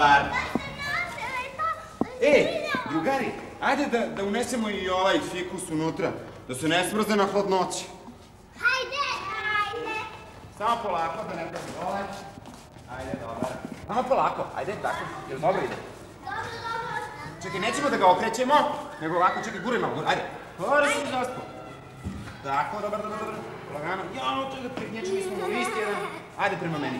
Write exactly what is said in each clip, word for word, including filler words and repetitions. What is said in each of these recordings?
dobar. E, drugari, ajde da unesemo i ovaj fikus unutra, da se ne smrze na hladnoći. Hajde, hajde. Samo polako, da ne pravi ovaj. Ajde, dobar. Samo polako, ajde, tako. Jel dobro ide? Dobro, dobro. Čekaj, nećemo da ga okrećemo, nego ovako, čekaj, guraj malo, guraj, ajde. Hvala se zaspo. Tako, dobar, dobar, dobar. Lagano. Jao, čekaj, prignječili smo mu list jedan. Ajde prema meni.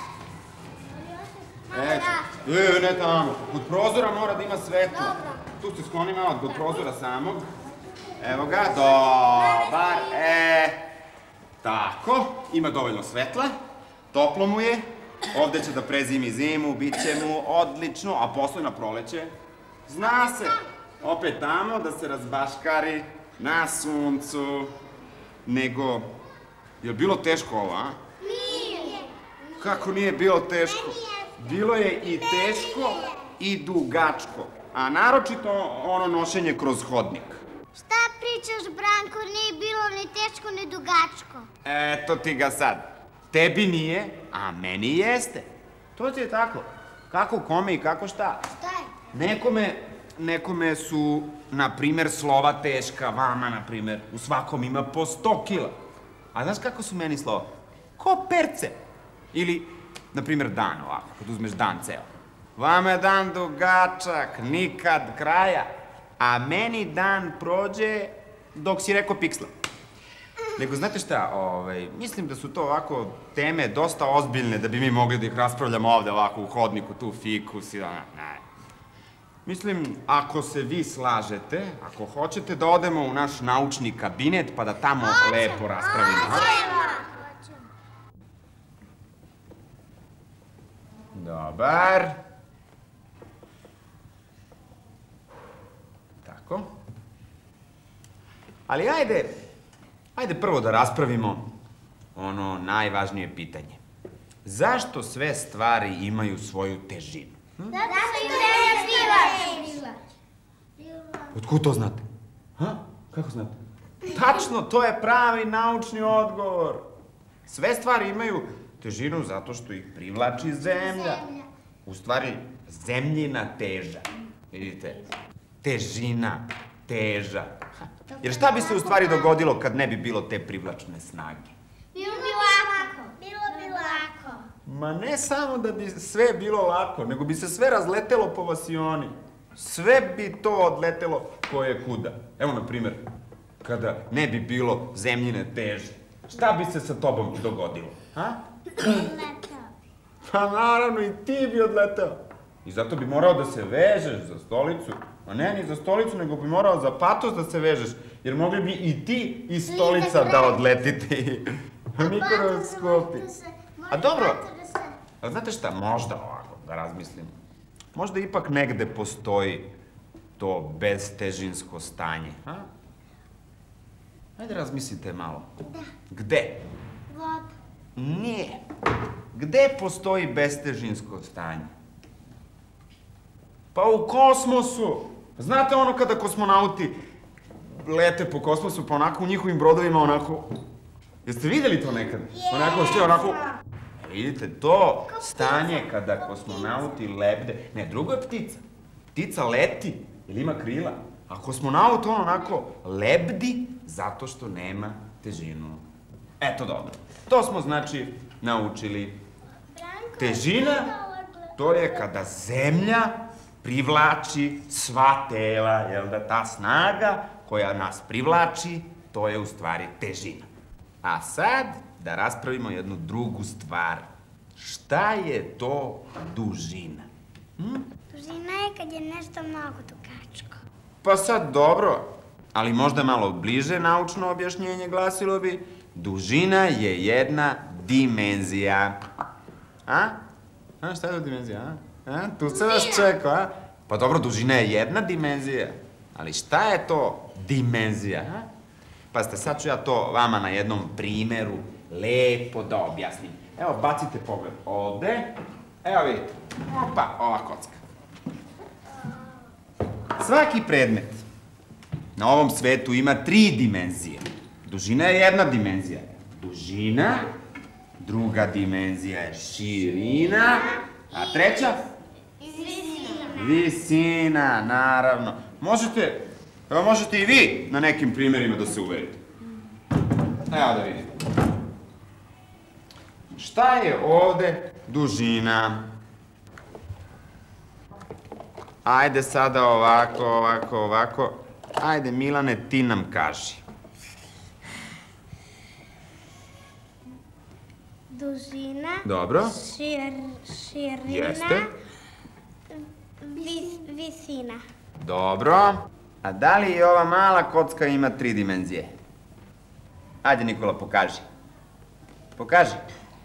Eto, e, ne tamo. Kod prozora mora da ima svetlo. Tu se skloni malo kod prozora samog. Evo ga, dobar, e. Tako, ima dovoljno svetla. Toplo mu je. Ovde će da prezimi zimu, bit će mu odlično, a posle na proleće. Zna se, opet tamo da se razbaškari na suncu. Nego, je li bilo teško ovo, a? Nije. Kako nije bilo teško? Bilo je i teško i dugačko, a naročito ono nošenje kroz hodnik. Šta pričaš, Branko? Nije bilo ni teško ni dugačko. Eto ti ga sad. Tebi nije, a meni jeste. To ti je tako. Kako kome i kako šta. Šta je? Nekome, nekome su, na primer, slova teška, vama, na primer, u svakom ima po sto kila. A znaš kako su meni slova? Ko perce. Ili, na primer, dan ovako, kad uzmeš dan ceo. Vama je dan dugačak, nikad kraja, a meni dan prođe dok si rekao piksla. Nego, znate šta, ovaj, mislim da su to ovako teme dosta ozbiljne da bi mi mogli da ih raspravljamo ovde ovako u hodniku, tu fikus i da, ne. Mislim, ako se vi slažete, ako hoćete da odemo u naš naučni kabinet pa da tamo lepo raspravimo. Dobar. Tako. Ali ajde, ajde prvo da raspravimo ono najvažnije pitanje. Zašto sve stvari imaju svoju težinu? Da se privlač. Otkud to znate? Ha? Kako znate? Tačno, to je pravi naučni odgovor. Sve stvari imaju težinu zato što ih privlači zemlja. U stvari, zemljina teža. Vidite? Težina, teža. Jer šta bi se u stvari dogodilo kad ne bi bilo te privlačne snage? Bilo bi lako. Bilo bi lako. Ma ne samo da bi sve bilo lako, nego bi se sve razletelo po vasioni. Sve bi to odletelo ko je kuda. Evo, na primjer, kada ne bi bilo zemljine teže, šta bi se sa tobom dogodilo? Ha? Odletao. Pa naravno, i ti bi odletao. I zato bi morao da se vežeš za stolicu. A ne ni za stolicu, nego bi morao za patos da se vežeš. Jer mogli bi i ti iz stolica da odletite. Mikroskopi. A dobro, ali znate šta, možda ovako, da razmislim. Možda ipak negde postoji to beztežinsko stanje. Ha? Ajde razmislite malo. Da. Gde? Voda. Nije. Gde postoji beztežinsko stanje? Pa u kosmosu. Znate ono kada kosmonauti lete po kosmosu, pa onako u njihovim brodovima onako... Jeste vidjeli to nekad? Onako, sve onako... Vidite, to stanje kada kosmonauti lebde... Ne, drugo je ptica. Ptica leti, ili ima krila. A kosmonaut on onako lebdi zato što nema težinu. Eto, dobro. To smo, znači, naučili. Težina, to je kada zemlja privlači sva tela, jel da, ta snaga koja nas privlači, to je u stvari težina. A sad da raspravimo jednu drugu stvar. Šta je to dužina? Hm? Dužina je kad je nešto mnogo dugačko. Pa sad dobro, ali možda malo bliže naučno objašnjenje glasilo bi dužina je jedna dimenzija. A? A, šta je to dimenzija, a? A? Tu se vas čeka, a? Pa dobro, dužina je jedna dimenzija, ali šta je to dimenzija, a? Pa ste, sad ću ja to vama na jednom primeru lepo da objasnim. Evo, bacite pogled ovde. Evo vidite. Opa, ova kocka. Svaki predmet na ovom svetu ima tri dimenzije. Dužina je jedna dimenzija. Dužina, druga dimenzija je širina, a treća? Visina. Visina, naravno. Možete, evo možete i vi na nekim primjerima da se uverite. Evo da vidite. Šta je ovde dužina? Ajde sada ovako, ovako, ovako. Ajde, Milane, ti nam kaži. Dužina. Dobro. Šir, širina. Jeste. Vis, visina. Dobro. A da li i ova mala kocka ima tri dimenzije? Ajde, Nikola, pokaži. Pokaži.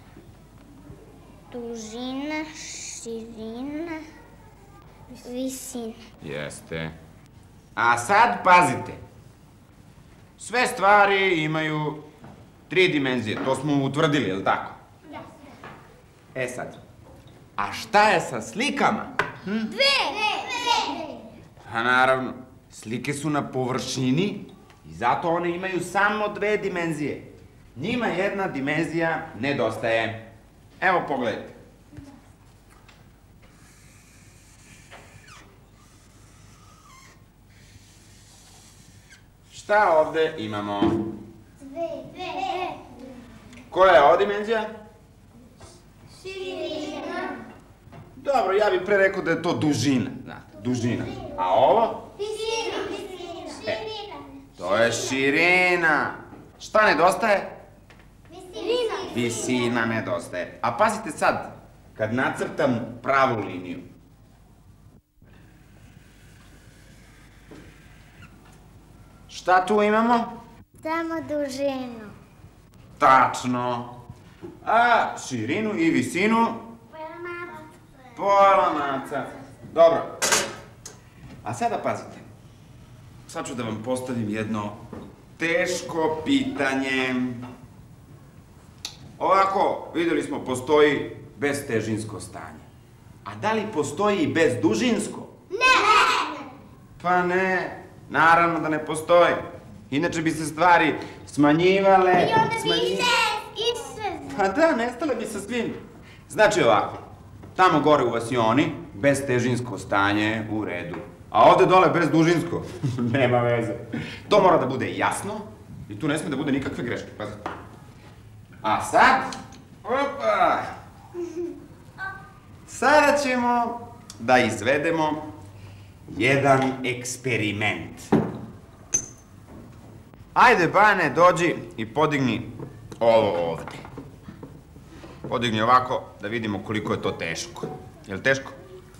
Dužina, širina, visina. Jeste. A sad pazite. Sve stvari imaju tri dimenzije. To smo utvrdili, je li tako? Da. E sad. A šta je sa slikama? Hm? Dve. Dve. Pa naravno. Slike su na površini i zato one imaju samo dve dimenzije. Njima jedna dimenzija nedostaje. Evo pogledajte. Šta ovde imamo? Dve. Dve. Koja je ova dimenzija? Širina. Dobro, ja bih pre rekao da je to dužina. Znate, dužina. A ovo? Visina. Širina. To je širina. Šta nedostaje? Visina. Visina nedostaje. A pazite sad, kad nacrtam pravu liniju. Šta tu imamo? Samo dužinu. Tačno. A širinu i visinu? Pola maca. Dobro. A sada pazite. Sad ću da vam postavim jedno teško pitanje. Ovako, videli smo, postoji beztežinsko stanje. A da li postoji i bezdužinsko? Ne! Pa ne, naravno da ne postoji. Inače bi se stvari smanjivale... I onda bi smanji- se isve. Pa da, nestale bi sa svim. Znači ovako, tamo gore u vasioni, beztežinsko stanje u redu. A ovde dole bezdužinsko, nema veze. To mora da bude jasno i tu ne sme da bude nikakve greške, pazite. A sad, opa, sada ćemo da izvedemo jedan eksperiment. Ajde, Bane, dođi i podigni ovo ovde. Podigni ovako da vidimo koliko je to teško. Je li teško?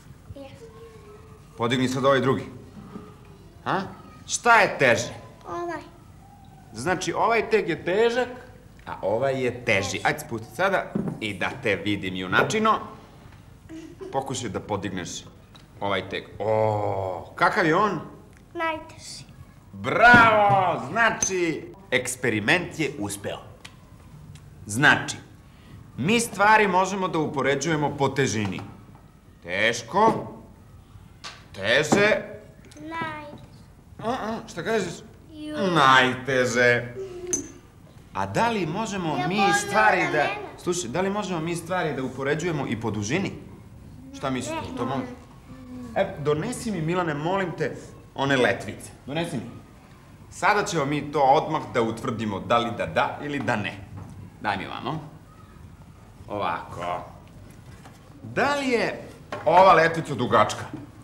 Podigni sad ovaj drugi. Ha? Šta je teže? Ovaj. Znači, ovaj teg je težak, a ovaj je teži. Ajde, spusti sada i da te vidim, junačino. Pokušaj da podigneš ovaj teg. O, kakav je on? Najteži. Bravo! Znači, eksperiment je uspeo. Znači, mi stvari možemo da upoređujemo po težini. Teško, teže... Najteži. A, a, šta kažeš? Ju. Najteže. A da li možemo Ja mi volim stvari da da... mene. Slušaj, da li možemo mi stvari da upoređujemo i po dužini? Šta mislite? To mogu? E, donesi mi, Milane, molim te, one letvice. Donesi mi. Sada ćemo mi to odmah da utvrdimo da li da da ili da ne. Daj mi ovamo. Ovako. Da li je ova letvica dugačka?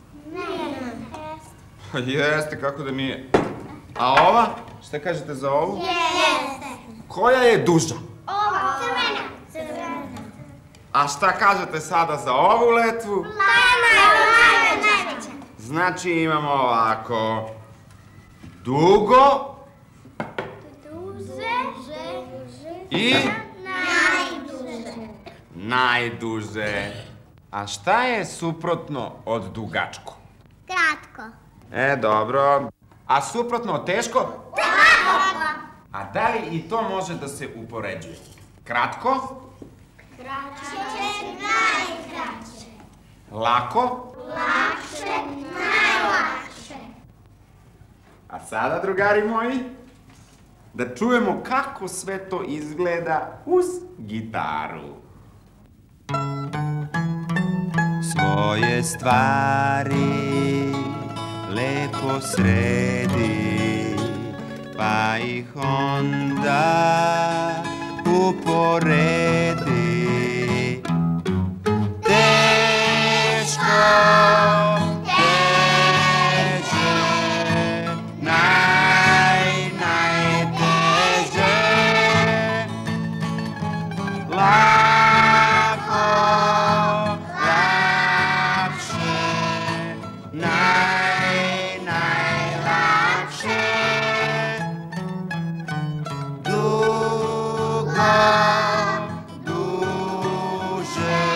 Ne. Jeste, kako da nije. A ova? Šta kažete za ovu? Jeste. Koja je duža? Ova. Crvena. Crvena. A šta kažete sada za ovu letvu? Najveća. Znači imamo ovako... Dugo Duže. i Najduže. najduže. A šta je suprotno od dugačko? Kratko. E, dobro. A suprotno od teško? Kratko. A da li i to može da se upoređuje? Kratko? Kraće. Najkraće. Lako? Lakše. Najlakše. A sada, drugari moji, da čujemo kako sve to izgleda uz gitaru. Svo svoje stvari lepo sredi, pa ih onda uporedi. Teško, teže, naj, najteže, lako, lakše, naj, najlakše, dugo, duže,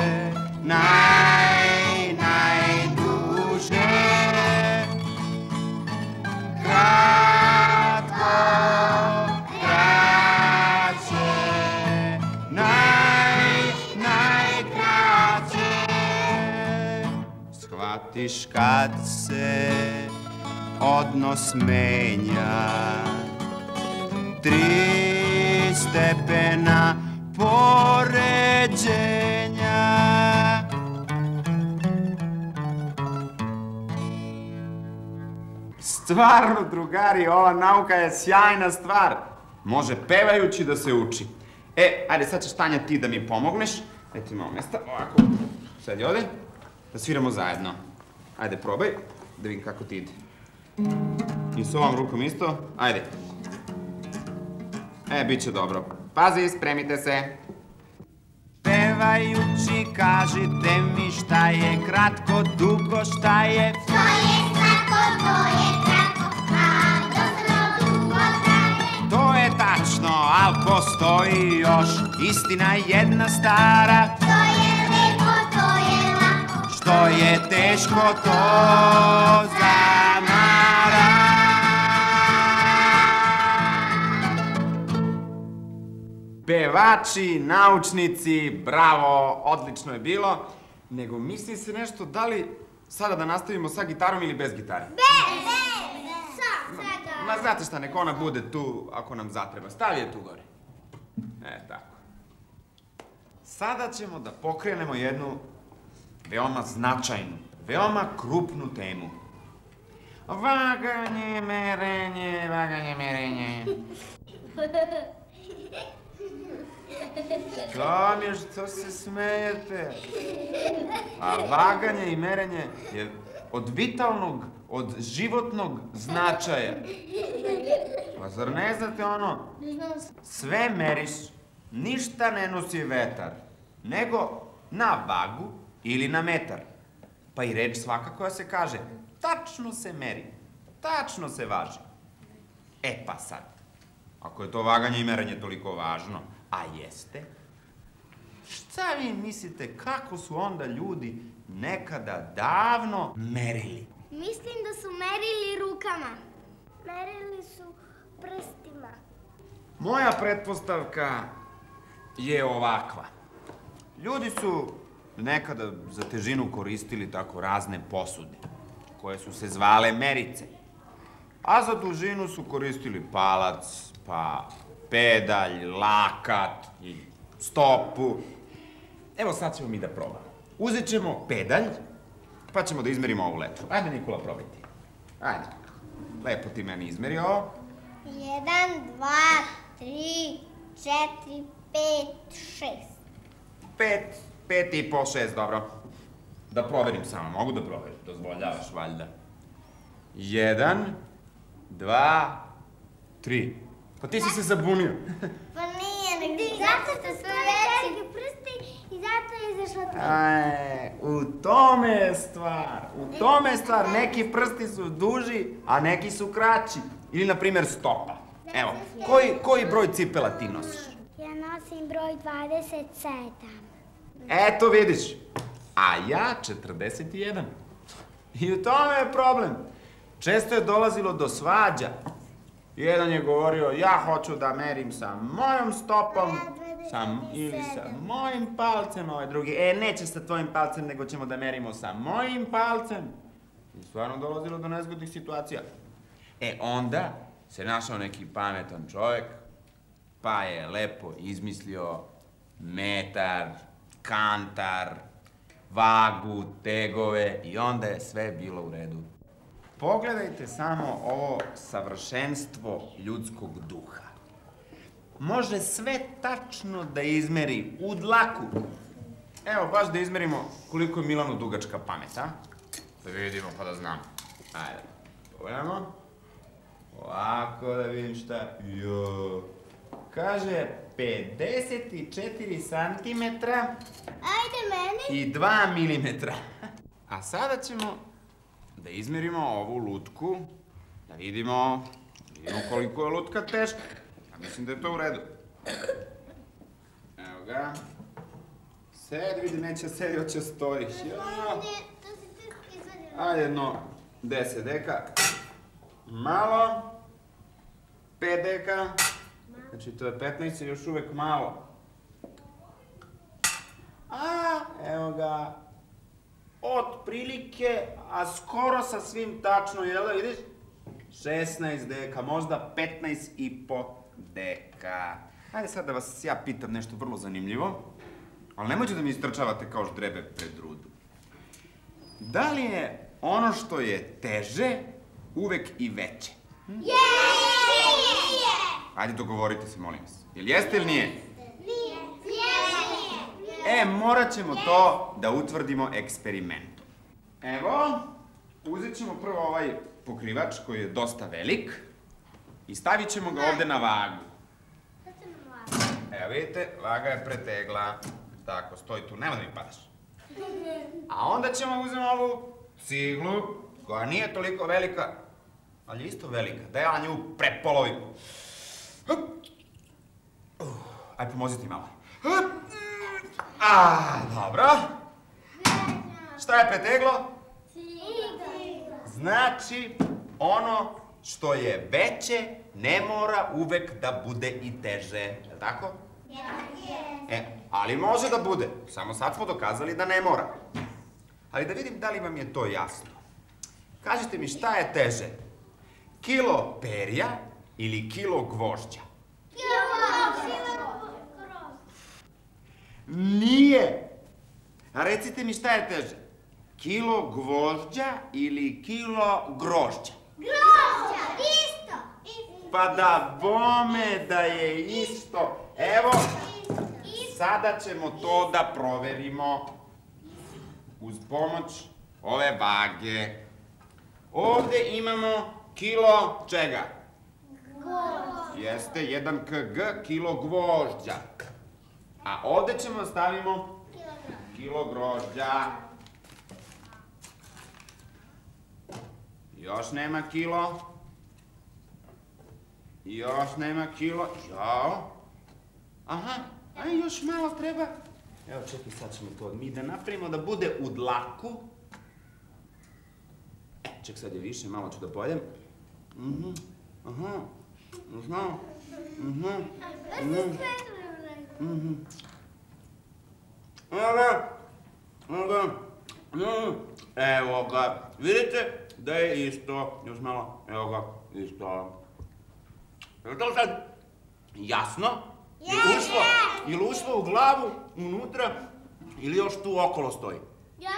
naj, najduže, kratko, kraće, naj, najkraće. Shvatiš kad se odnos menja, tri stepena poređenja. Stvarno, drugari, ova nauka je sjajna stvar. Može pevajući da se uči. E, ajde, sad ćeš, Tanja, ti da mi pomogneš. Eto, imamo mesta, ovako. Sedi ovde, da sviramo zajedno. Ajde, probaj, da vidim kako ti ide. I s ovom rukom isto, ajde. E, bit će dobro. Pazi, spremite se. Pevajući, kažite mi šta je kratko, dugo, šta je? To je kratko, to je kratko, a dosadno dugo traje. To je tačno, al postoji još istina jedna stara. To je lepo, to je lako, Što je teško, to zamara. Pevači, naučnici, bravo, odlično je bilo. Nego misli se nešto, da li sada da nastavimo sa gitarom ili bez gitare? Bez, bez, sa, sada. Ma znate šta, nek ona bude tu ako nam zatreba. Stavi je tu gore. E, tako. Sada ćemo da pokrenemo jednu veoma značajnu, veoma krupnu temu. Vaganje, merenje, vaganje, merenje. Što mi je, što se smejete? A vaganje i merenje je od vitalnog, od životnog značaja. Pa zar ne znate ono? Sve meriš, ništa ne nosi vetar, nego na vagu ili na metar. Pa i reč svaka koja se kaže, tačno se meri, tačno se važi. E pa sad, ako je to vaganje i merenje toliko važno, a jeste, šta vi mislite kako su onda ljudi nekada davno merili? Mislim da su merili rukama. Merili su prstima. Moja pretpostavka je ovakva. Ljudi su nekada za težinu koristili tako razne posude, koje su se zvale merice. A za dužinu su koristili palac, pa pedalj, lakat i stopu. Evo sad ćemo mi da probamo. Uzet ćemo pedalj, pa ćemo da izmerimo ovu letvu. Ajde, Nikola, probaj ti. Ajde. Lepo ti meni izmeri ovo. Jedan, dva, tri, četiri, pet, šest. Pet, pet i po, šest, dobro. Da proverim samo, mogu da proverim, dozvoljavaš valjda. Jedan, dva, tri. Pa ti si se zabunio. Pa nije, nego zato što su veliki prsti i zato je izašlo tri. Aj, u tome je stvar, u tome je stvar. Neki prsti su duži, a neki su kraći. Ili, na primjer, stopa. Evo, koji, koji broj cipela ti nosiš? Ja nosim broj dvadeset sedam. Eto vidiš, a ja četrdeset jedan. I u tome je problem. Često je dolazilo do svađa. Jedan je govorio, ja hoću da merim sa mojom stopom, sa, ili sa mojim palcem, ovaj drugi, e, neće sa tvojim palcem, nego ćemo da merimo sa mojim palcem. I stvarno dolazilo do nezgodnih situacija. E, onda se našao neki pametan čovjek, pa je lepo izmislio metar, kantar, vagu, tegove i onda je sve bilo u redu. Pogledajte samo ovo savršenstvo ljudskog duha. Može sve tačno da izmeri u dlaku. Evo, baš da izmerimo koliko je Milanu dugačka pamet, a? Da vidimo pa da znamo. Ajde, pogledamo. Ovako da vidim šta. Jo. Kaže pedeset četiri santimetra. Ajde meni. I dva milimetra. A sada ćemo da izmerimo ovu lutku, da vidimo, vidimo koliko je lutka teška. Ja mislim da je to u redu. Evo ga. Sedi, vidi, neće sedi, hoće stojiš. Ajde, jedno deset deka. Malo. pet deka. Znači, to je petnaest, još uvek malo. A, evo ga. Otprilike, a skoro sa svim tačno, jel da vidiš? šesnaest deka, možda petnaest i po deka. Hajde sad da vas ja pitam nešto vrlo zanimljivo, ali nemojte da mi istrčavate kao ždrebe pred rudu. Da li je ono što je teže uvek i veće? Je! Hajde, dogovorite se, molim vas. Jel jeste ili nije? Nije. E, morat ćemo to da utvrdimo eksperimentom. Evo, uzet ćemo prvo ovaj pokrivač koji je dosta velik i stavit ćemo ga ovde na vagu. Evo vidite, vaga je pretegla. Tako, stoji tu, nema da mi padaš. A onda ćemo uzeti ovu ciglu koja nije toliko velika, ali je isto velika. Da ja nju prepolovim. Aj, pomozite malo. A, dobro. Šta je preteglo? Znači, ono što je veće ne mora uvek da bude i teže. Je li tako? E, ali može da bude. Samo sad smo dokazali da ne mora. Ali da vidim da li vam je to jasno. Kažite mi šta je teže? Kilo perja ili kilo gvožđa? Nije! A recite mi šta je teže? Kilo gvožđa ili kilo grožđa? Grožđa, isto. Pa da bome da je isto. Evo, sada ćemo to da proverimo uz pomoć ove vage. Ovde imamo kilo čega? Grožđa. Jeste, jedan kg, kilo gvožđa. A ovde ćemo stavimo kilo grožđa. Još nema kilo. Još nema kilo. Jao. Aha, aj još malo treba. Evo čekaj, sad ćemo to mi da napravimo da bude u dlaku. E, ček, sad je više, malo ću da pojedem. Mhm, aha, aha, mhm, mhm. Mhm. Evo ga, evo ga, evo ga, vidite da je isto, još malo, evo ga, isto. Je li to sad jasno? Je li ušlo, je li ušlo u glavu, unutra, ili još tu okolo stoji? Ja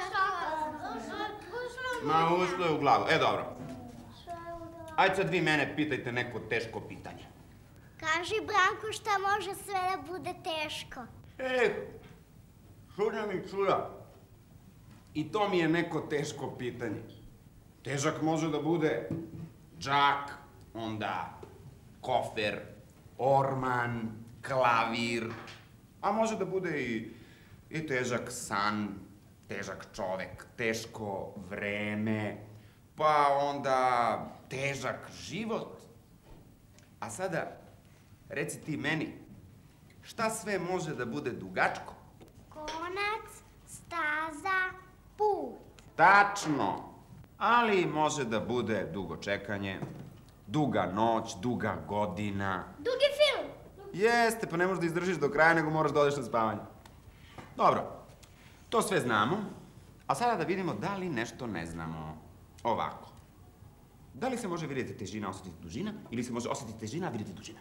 sam Ma, ušlo je u glavu, e dobro. Ajde sad vi mene pitajte neko teško pitanje. Kaži, Branko, šta može sve da bude teško? Eh, čuda mi čuda. I to mi je neko teško pitanje. Težak može da bude džak, onda kofer, orman, klavir, a može da bude i, i težak san, težak čovek, teško vreme, pa onda težak život. A sada, reci ti meni, šta sve može da bude dugačko? Konac, staza, put. Tačno, ali može da bude dugo čekanje, duga noć, duga godina. Dugi film. Jeste, pa ne možeš da izdržiš do kraja, nego moraš da odeš na spavanje. Dobro, to sve znamo, a sada da vidimo da li nešto ne znamo. Ovako. Da li se može vidjeti težina, osetiti dužina, ili se može osetiti težina, a vidjeti dužina?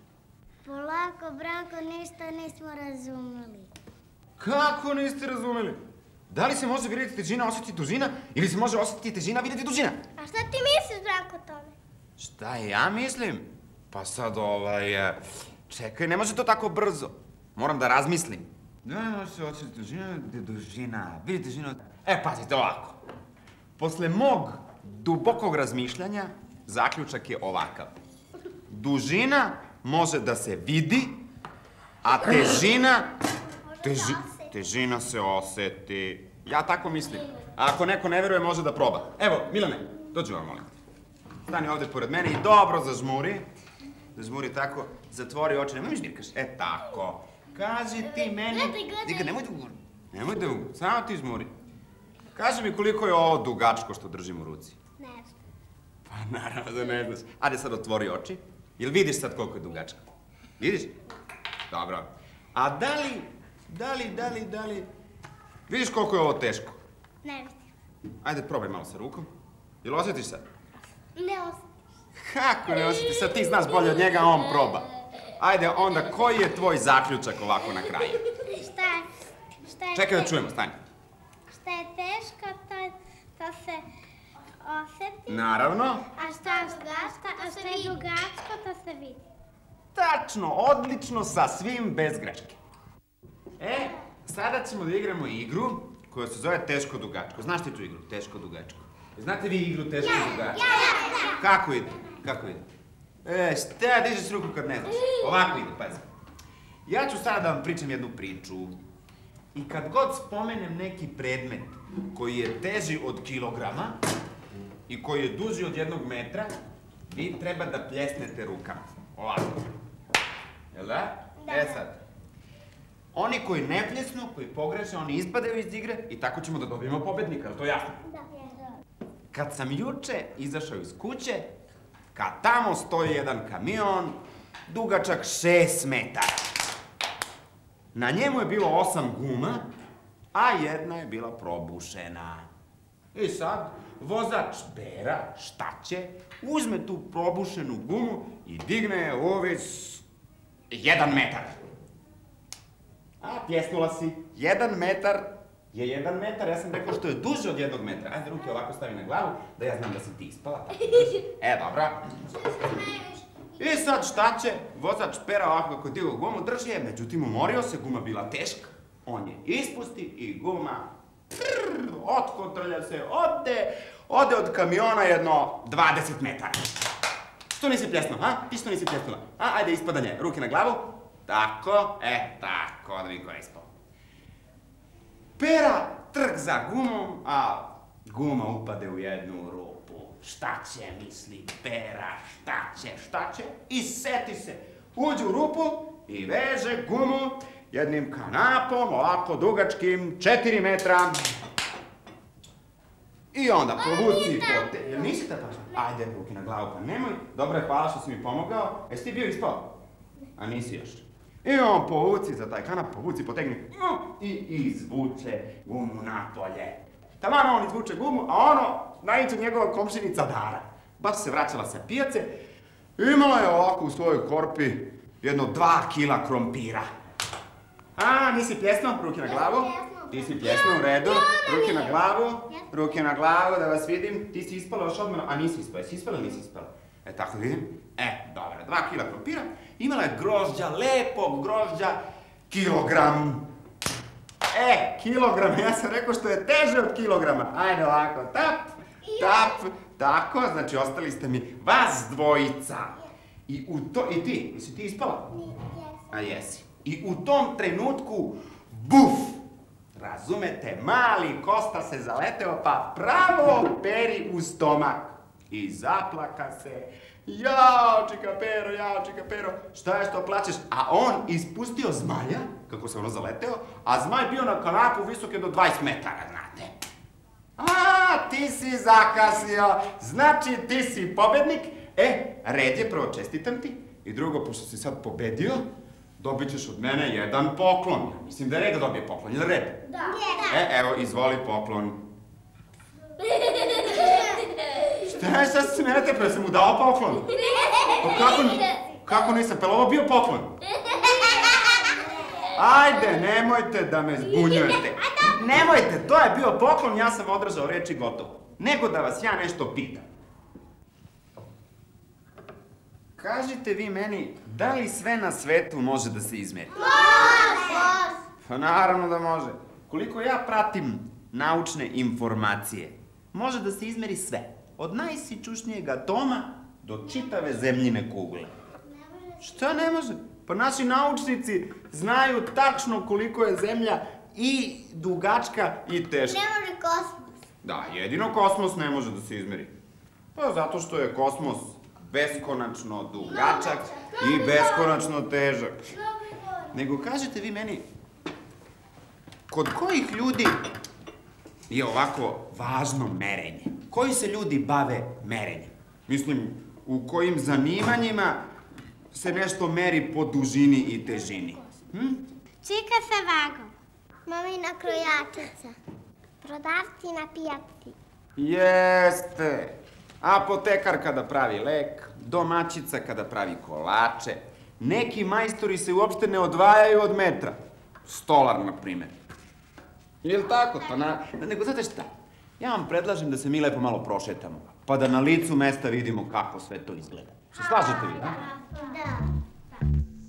Polako, Branko, ništa nismo razumeli. Kako niste razumeli? Da li se može vidjeti težina, osjetiti dužina, ili se može osjetiti težina, vidjeti dužina? A šta ti misliš, Branko, o tome? Šta ja mislim? Pa sad ovaj... e, Čekaj, ne može to tako brzo. Moram da razmislim. Da li može se osjetiti dužina, dužina, vidjeti težina... E, pazite ovako. Posle mog dubokog razmišljanja, zaključak je ovakav. Dužina može da se vidi, a težina... Teži, težina se oseti. Ja tako mislim. A ako neko ne veruje, može da proba. Evo, Milane, dođi vam, molim. Stani ovde pored mene i dobro zažmuri. Zažmuri tako, zatvori oči, nemoj mi žmirkaš. E, tako. Kaži ti meni... Gledaj, gledaj. Dika, nemoj da uguri. Nemoj da uguri, samo ti žmuri. Kaži mi koliko je ovo dugačko što držim u ruci. Ne znam. Pa naravno da ne znaš. Ajde sad otvori oči. Jel vidiš sad koliko je dugačka? Vidiš? Dobro. A da li, da li, da li, da li... Vidiš koliko je ovo teško? Ne vidim. Ajde, probaj malo sa rukom. Jel osjetiš sad? Ne osjetiš. Kako ne osjetiš? Sad ti znaš bolje od njega, a on proba. Ajde, onda, koji je tvoj zaključak ovako na kraju? Šta je? Šta je Čekaj da te- čujemo, stani. Šta je teško, to, je- to se osjeti. Naravno. A šta, šta, a šta je dugačko, to se vidi. Tačno, odlično, sa svim bez greške. E, sada ćemo da igramo igru koja se zove Teško dugačko. Znaš ti tu igru, Teško dugačko? Znate vi igru Teško dugačko? Kako ide? Kako ide? E, šta dižeš ruku kad ne znaš? Ovako ide, pazi. Ja ću sada da vam pričam jednu priču. I kad god spomenem neki predmet koji je teži od kilograma i koji je duži od jednog metra, vi treba da pljesnete rukama. Ovako. Jel da? Da. E sad. Oni koji ne pljesnu, koji pogreše, oni ispadaju iz igre i tako ćemo da dobijemo pobednika, je li to jasno? Da. Kad sam juče izašao iz kuće, kad tamo stoji jedan kamion, dugačak šest metara. Na njemu je bilo osam guma, a jedna je bila probušena. I sad, vozač Bera, šta će, uzme tu probušenu gumu i digne je u vis jedan metar. A, pjesnula si, jedan metar je jedan metar, ja sam rekao što je duže od jednog metra. Ajde, ruke ovako stavi na glavu, da ja znam da si ti ispala, tako drži. E, dobra. I sad šta će, vozač Pera ovako kako je digao gumu, drži je, međutim umorio se, guma bila teška. On je ispusti i guma prrr, otkotrlja se, ode, ode od kamiona jedno dvadeset metara. Što nisi pljesnuo, ha? Ti što nisi pljesnula? A, ajde, ispadanje, ruke na glavu. Tako, e, tako, da vidim ko je ispao. Pera trk za gumom, a guma upade u jednu rupu. Šta će, misli Pera, šta će, šta će? I seti se, uđe u rupu i veže gumu jednim kanapom, ovako dugačkim, četiri metra. I onda povuci po te... Jel nisi tapaš? Ajde, ruke na glavu, pa nemoj. Dobro je, hvala što si mi pomogao. Jesi ti bio ispao? A nisi još. I on povuci za taj kanap, povuci, potegni i izvuče gumu napolje. Taman on izvuče gumu, a ono naiđe njegova komšinica Dara. Baš se vraćala sa pijace, imala je ovako u svojoj korpi jedno dva kila krompira. A, nisi pljesnuo? Ruke na glavu. Ti si pljesnuo, u redu. Ruke na glavu, ruke na glavu, da vas vidim. Ti si ispala još odmah, a nisi ispala. Jesi ispala ili nisi ispala? E, tako da vidim. E, dobro, dva kila krompira. Imala je grožđa, lepog grožđa, kilogram. E, kilogram, ja sam rekao što je teže od kilograma. Ajde ovako, tap, tap, tako, znači ostali ste mi vas dvojica. I u to, i ti, jesi ti ispala? A jesi. I u tom trenutku, buf, razumete, mali Kosta se zaleteo pa pravo Peri u stomak. I zaplaka se. Jao, čika Pero, jao, čika Pero, šta je što plačeš? A on ispustio zmaja, kako se ono zaleteo, a zmaj bio na kanapu visok je do dvadeset metara, znate. A, ti si zakasnio, znači ti si pobednik. E, red je, prvo čestitam ti. I drugo, pošto si sad pobedio, dobit ćeš od mene jedan poklon. Ja mislim da je red da dobije poklon, ili red? Da. E, evo, izvoli poklon. Šta je, šta se smijete, pre sam mu dao poklon? Pa kako, kako nisam, pa ovo bio poklon? Ajde, nemojte da me zbunjujete. Nemojte, to je bio poklon, ja sam održao reči gotovo. Nego da vas ja nešto pitam. Kažite vi meni, da li sve na svetu može da se izmeri? Može! Pa naravno da može. Koliko ja pratim naučne informacije, može da se izmeri sve. Od najsičušnijeg atoma do čitave zemljine kugle. Šta ne može? Pa naši naučnici znaju tačno koliko je zemlja i dugačka i teška. Ne može kosmos. Da, jedino kosmos ne može da se izmeri. Pa zato što je kosmos beskonačno dugačak i beskonačno težak. Nego kažete vi meni, kod kojih ljudi je ovako važno merenje? Koji se ljudi bave merenjem? Mislim, u kojim zanimanjima se nešto meri po dužini i težini? Hm? Čika sa vagom. Mamina krojačica. Prodavci na pijaci. Jeste. Apotekar kada pravi lek, domaćica kada pravi kolače. Neki majstori se uopšte ne odvajaju od metra. Stolar, na primer. Jel' tako? Pa na... Nego, znate šta? Ja vam predlažem da se mi lepo malo prošetamo, pa da na licu mesta vidimo kako sve to izgleda. Se slažete vi, da? Da.